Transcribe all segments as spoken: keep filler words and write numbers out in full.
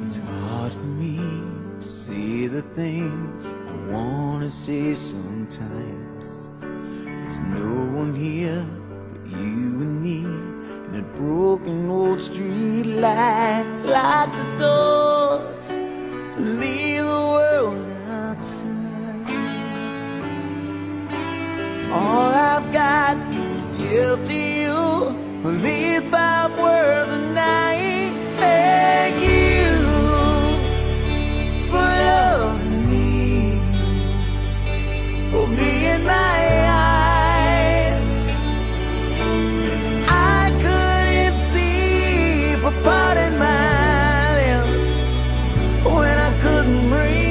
It's hard for me to say the things I wanna say sometimes. There's no one here but you and me, and that broken old street light. Lock the doors, leave the world outside. All I've got to give to you are these five words a night. Thank you for loving me, for being my eyes. I couldn't see, for parting my lips when I couldn't breathe.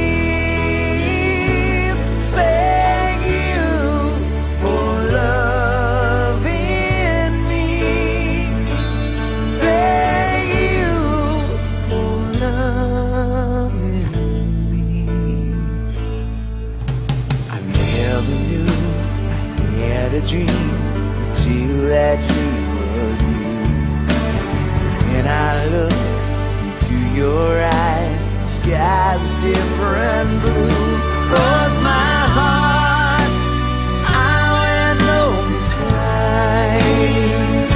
Thank you for loving me. Thank you for loving me. I never knew I had a dream until that dream was you. When I look into your eyes, the sky's a different blue. Cross my heart, I will know this right.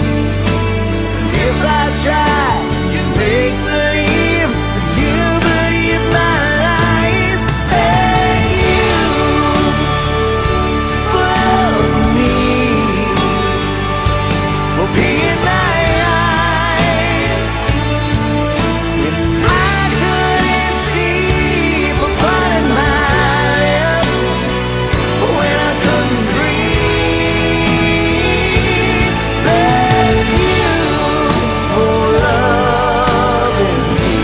If I try to make believe that you believe my lies. Thank you for loving me, for being my eyes. And I couldn't see, for parting my lips when I couldn't breathe. Thank you for loving me.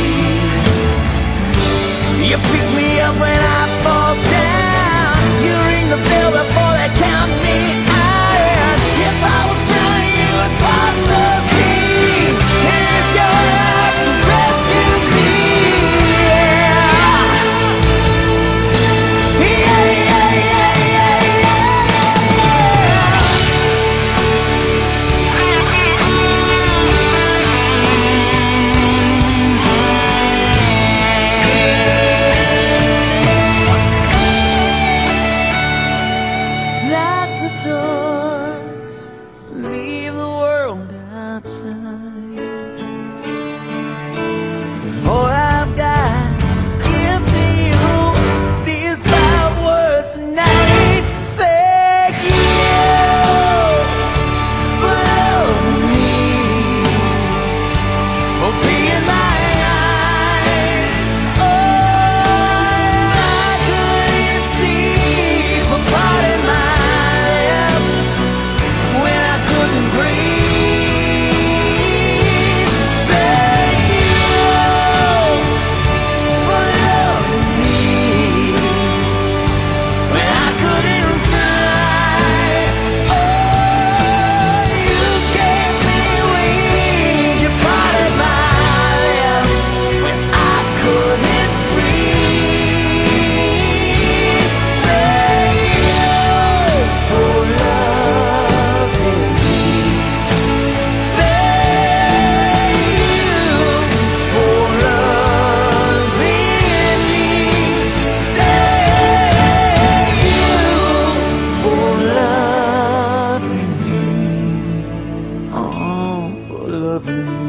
You pick me up when I fall down. You ring the bell before they count me out. If I was drowning, you would part the sea and risk your life to rescue me. Yeah, yeah, yeah, yeah, yeah, yeah. Lock the doors, leave the world outside. All I've got to give to you, these five words tonight. Thank you for loving me, for being my eyes. Oh, I couldn't see, for parting my lips when I couldn't breathe. Thank you for loving me when I couldn't fly. Oh, you gave me wings, you parted my lips when I couldn't breathe. Thank you for loving me. Thank you for loving me. Thank you for loving me. Oh, for loving me.